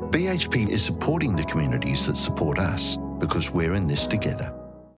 BHP is supporting the communities that support us because we're in this together.